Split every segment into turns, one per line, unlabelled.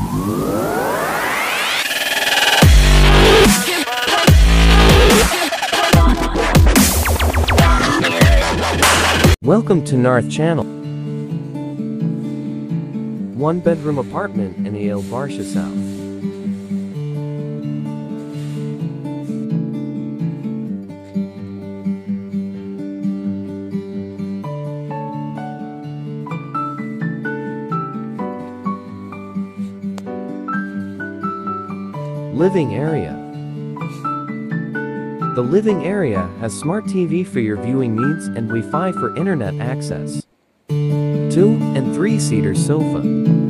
Welcome to Narth channel. One bedroom apartment in Barsha South. Living area. The living area has smart TV for your viewing needs and Wi-Fi for internet access. 2 and 3-seater sofa.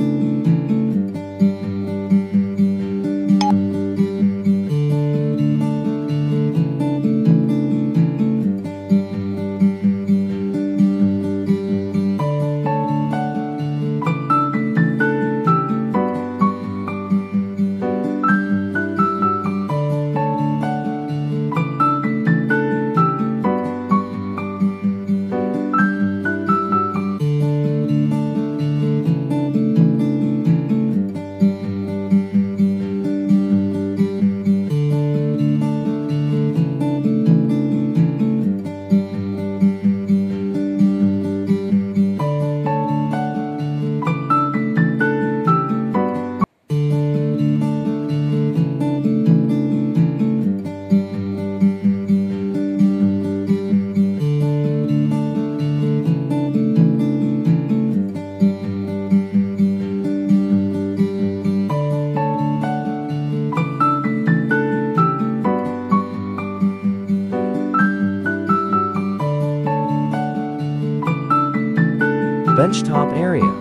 Benchtop area.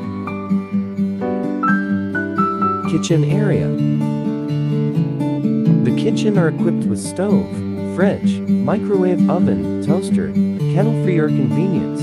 Kitchen area. The kitchen are equipped with stove, fridge, microwave oven, toaster, kettle for your convenience.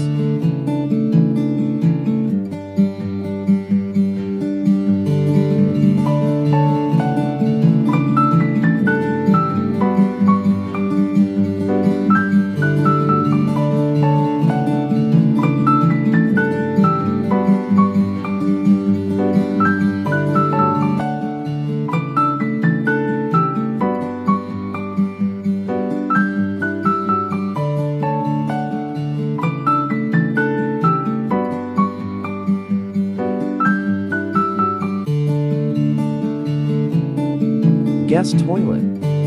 Guest toilet.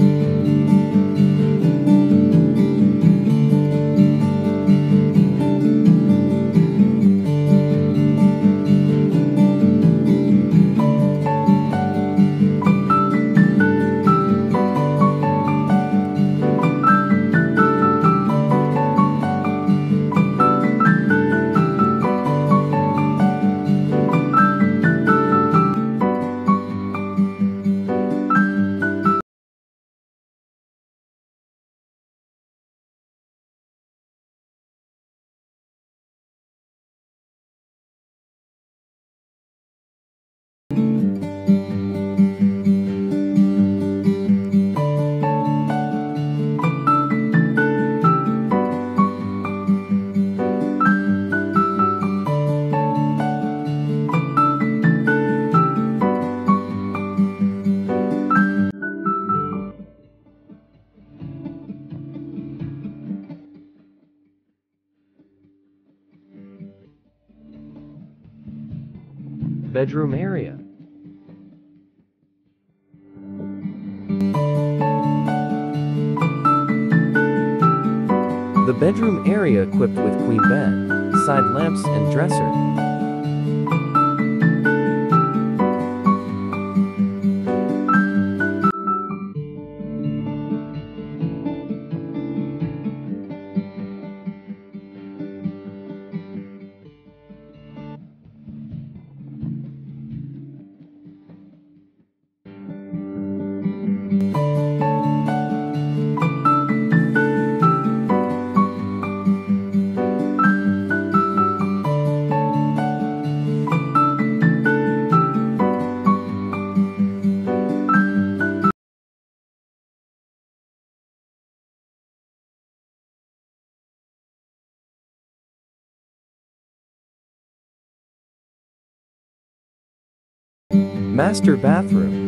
Bedroom area. The bedroom area equipped with queen bed, side lamps and dresser. Master bathroom.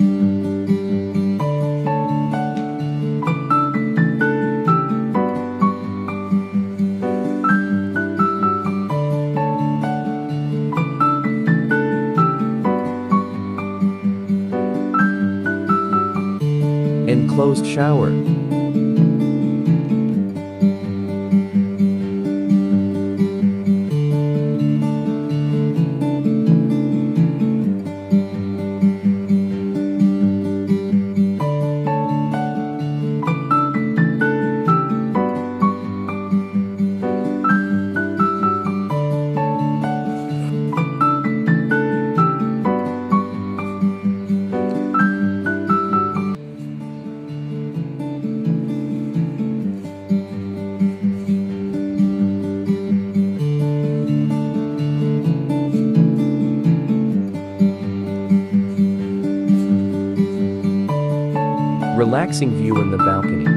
Enclosed shower. Relaxing view in the balcony.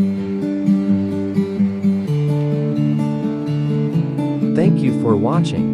Thank you for watching.